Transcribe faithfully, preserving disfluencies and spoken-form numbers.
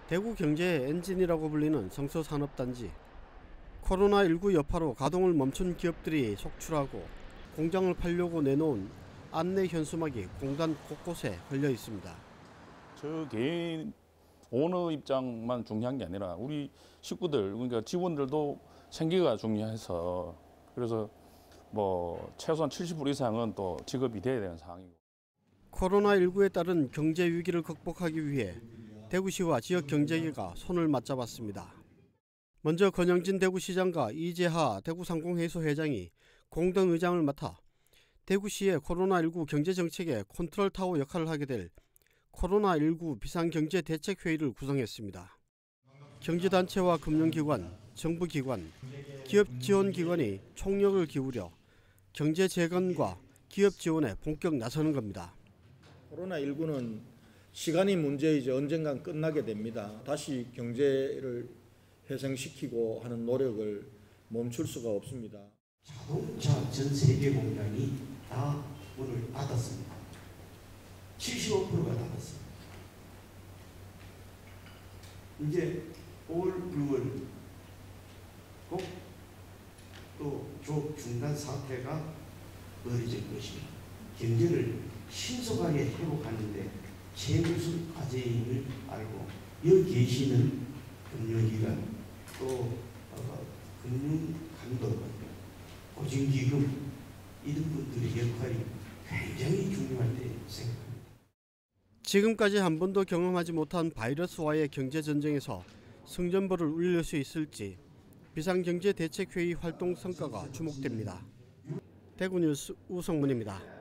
대구 경제의 엔진이라고 불리는 성서산업단지. 코로나십구 여파로 가동을 멈춘 기업들이 속출하고 공장을 팔려고 내놓은 안내 현수막이 공단 곳곳에 걸려 있습니다. 저 개인 오너 입장만 중요한 게 아니라 우리 식구들, 그러니까 직원들도 생계가 중요해서 그래서 뭐 최소한 칠십 퍼센트 이상은 또 직업이 돼야 되는 상황이고. 코로나십구에 따른 경제 위기를 극복하기 위해 대구시와 지역 경제계가 손을 맞잡았습니다. 먼저 권영진 대구시장과 이재하 대구상공회의소 회장이 공동 의장을 맡아 대구시의 코로나십구 경제정책의 컨트롤타워 역할을 하게 될 코로나십구 비상경제대책회의를 구성했습니다. 경제단체와 금융기관, 정부기관, 기업지원기관이 총력을 기울여 경제 재건과 기업 지원에 본격 나서는 겁니다. 코로나십구는 시간이 문제이지 언젠간 끝나게 됩니다. 다시 경제를 회생시키고 하는 노력을 멈출 수가 없습니다. 자동차 전 세계 공장이 다 문을 닫았습니다. 칠십오 퍼센트가 닫았습니다. 이제 올 유월 꼭 또 조 중단 사태가 벌어질 것입니다. 경제를 신속하게 회복하는데 최우선 과제임을 알고 여기 계시는 금융기관 또 어, 금융감독원, 보증기금 이런 분들의 역할이 굉장히 중요할 때 생각합니다. 지금까지 한 번도 경험하지 못한 바이러스와의 경제전쟁에서 승전보를 울릴 수 있을지 비상경제대책회의 활동 성과가 주목됩니다. 대구뉴스 우성문입니다.